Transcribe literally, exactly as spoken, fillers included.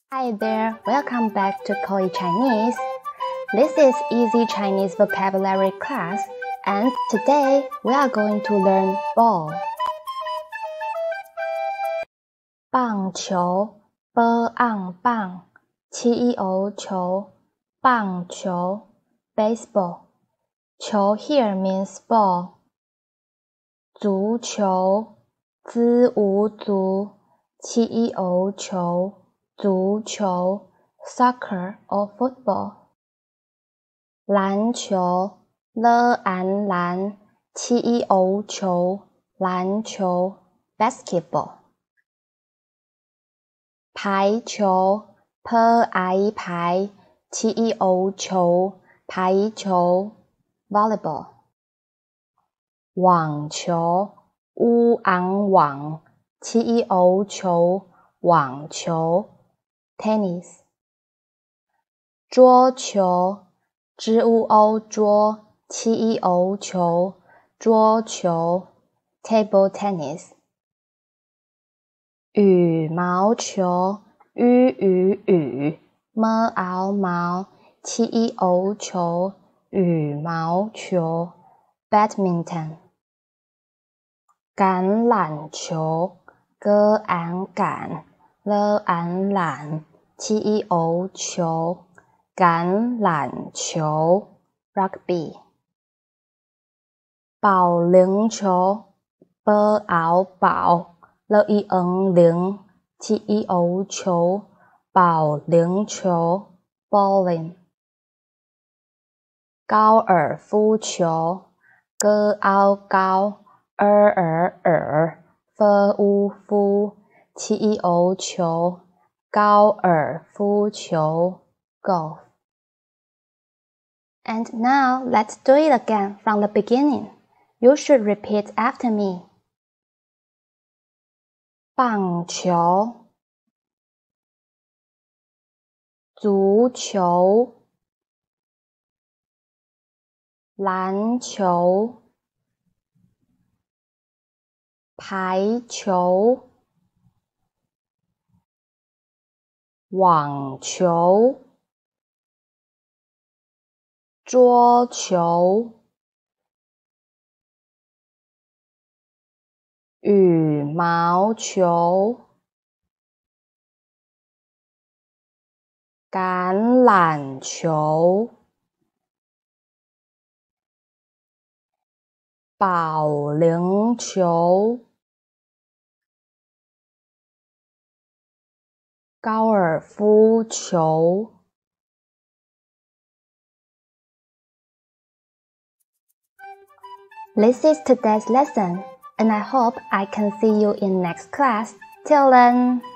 Hi there, welcome back to Koi Chinese. This is Easy Chinese Vocabulary class, and today we are going to learn ball. 棒球 ，b ang 棒 ，cheo 球，棒球 ，baseball。球 here means ball. 足球 ，z u 足 ，cheo 球。足球 soccer or football 篮球 l an 篮 cheo 球篮球 basketball 排球 p ai 排 cheo 球排球 volleyball 网球 u ang 网 cheo 球网球Tennis 桌球 zh u o 桌 cheo 球桌球 Table tennis 羽毛球 ü ü 羽 m ao 毛 cheo 球羽毛球 Badminton 橄榄球 g an 橄l an 榄 cheo 球橄榄球 rugby 保龄球 b ao 保 l i n 零 cheo 球保龄球 bowling 高尔夫球 g ao 高 er er er f u 夫cheo 球高尔夫球 golf. And now let's do it again from the beginning. You should repeat after me. 棒球足球篮球排球网球桌球羽毛球橄榄球保龄球高尔夫球 This is today's lesson, and I hope I can see you in next class. Till then!